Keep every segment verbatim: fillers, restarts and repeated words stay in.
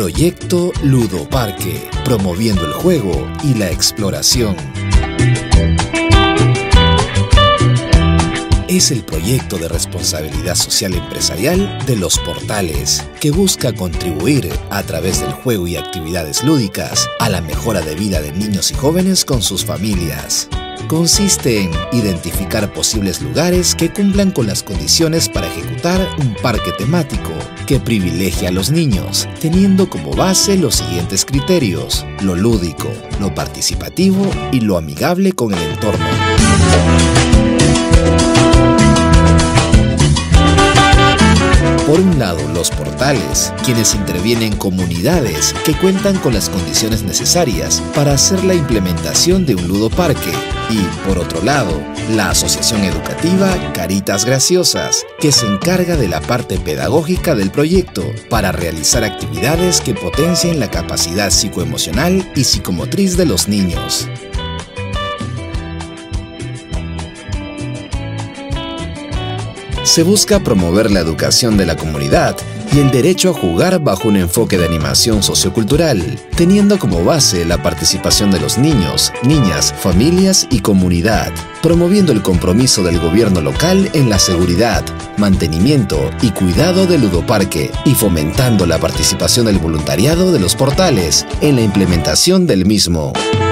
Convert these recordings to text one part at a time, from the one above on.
Proyecto Ludoparque, promoviendo el juego y la exploración. Es el proyecto de responsabilidad social empresarial de Los Portales, que busca contribuir, a través del juego y actividades lúdicas, a la mejora de vida de niños y jóvenes con sus familias. Consiste en identificar posibles lugares que cumplan con las condiciones para ejecutar un parque temático que privilegie a los niños, teniendo como base los siguientes criterios: lo lúdico, lo participativo y lo amigable con el entorno. Por un lado, Los Portales, quienes intervienen en comunidades que cuentan con las condiciones necesarias para hacer la implementación de un ludoparque. Y, por otro lado, la asociación educativa Caritas Graciosas, que se encarga de la parte pedagógica del proyecto para realizar actividades que potencien la capacidad psicoemocional y psicomotriz de los niños. Se busca promover la educación de la comunidad y el derecho a jugar bajo un enfoque de animación sociocultural, teniendo como base la participación de los niños, niñas, familias y comunidad, promoviendo el compromiso del gobierno local en la seguridad, mantenimiento y cuidado del ludoparque y fomentando la participación del voluntariado de Los Portales en la implementación del mismo.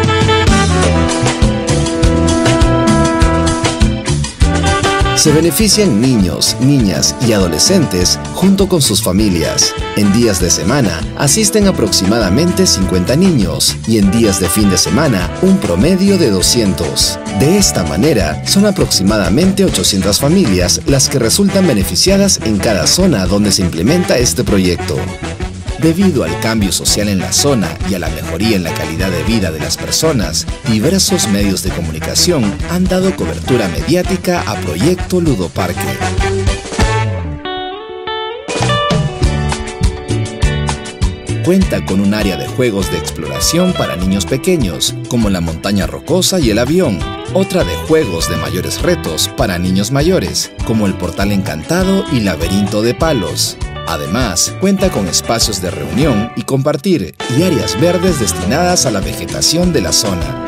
Se benefician niños, niñas y adolescentes junto con sus familias. En días de semana asisten aproximadamente cincuenta niños y en días de fin de semana un promedio de doscientos. De esta manera, son aproximadamente ochocientas familias las que resultan beneficiadas en cada zona donde se implementa este proyecto. Debido al cambio social en la zona y a la mejoría en la calidad de vida de las personas, diversos medios de comunicación han dado cobertura mediática a Proyecto Ludoparque. Cuenta con un área de juegos de exploración para niños pequeños, como la montaña rocosa y el avión, otra de juegos de mayores retos para niños mayores, como el portal encantado y laberinto de palos. Además, cuenta con espacios de reunión y compartir y áreas verdes destinadas a la vegetación de la zona.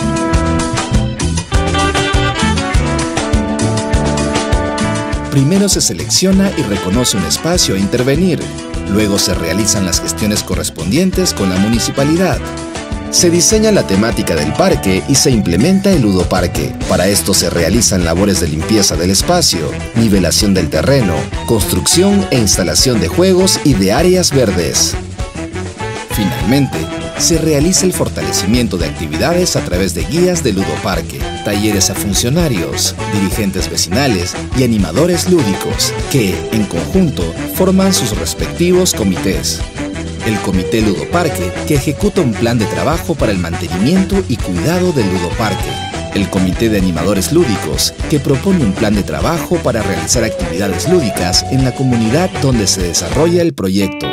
Primero se selecciona y reconoce un espacio a intervenir. Luego se realizan las gestiones correspondientes con la municipalidad. Se diseña la temática del parque y se implementa el ludoparque. Para esto se realizan labores de limpieza del espacio, nivelación del terreno, construcción e instalación de juegos y de áreas verdes. Finalmente, se realiza el fortalecimiento de actividades a través de guías de ludoparque, talleres a funcionarios, dirigentes vecinales y animadores lúdicos, que, en conjunto, forman sus respectivos comités. El Comité Ludoparque, que ejecuta un plan de trabajo para el mantenimiento y cuidado del ludoparque. El Comité de Animadores Lúdicos, que propone un plan de trabajo para realizar actividades lúdicas en la comunidad donde se desarrolla el proyecto.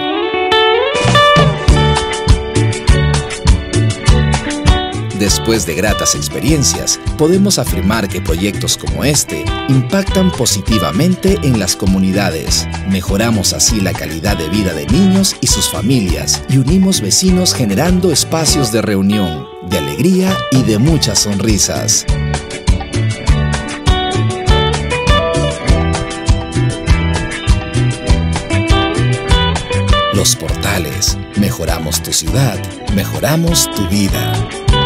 Después de gratas experiencias, podemos afirmar que proyectos como este impactan positivamente en las comunidades. Mejoramos así la calidad de vida de niños y sus familias y unimos vecinos generando espacios de reunión, de alegría y de muchas sonrisas. Los Portales. Mejoramos tu ciudad, mejoramos tu vida.